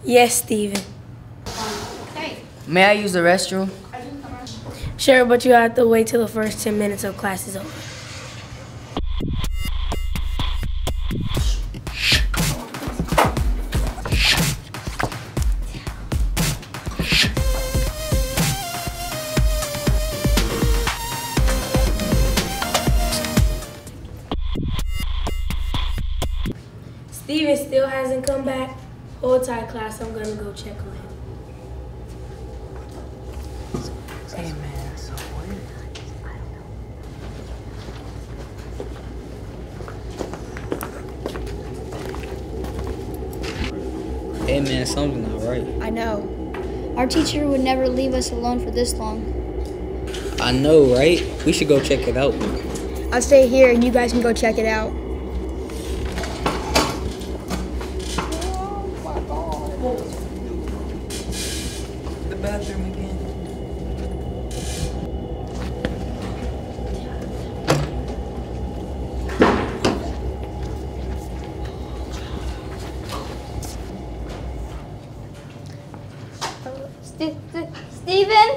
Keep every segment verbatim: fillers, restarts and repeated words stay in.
Yes, Steven. May I use the restroom? Sure, but you have to wait till the first ten minutes of class is over. Steven still hasn't come back. Hold tight, class. I'm gonna go check on him. Hey, man, so weird. Hey, man, something's not right. I know. Our teacher would never leave us alone for this long. I know, right? We should go check it out. I'll stay here and you guys can go check it out. The bathroom again. St St Steven?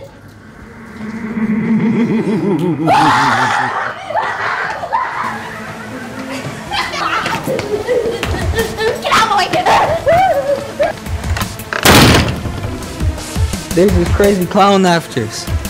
Get out of my way! There's this crazy clown after us.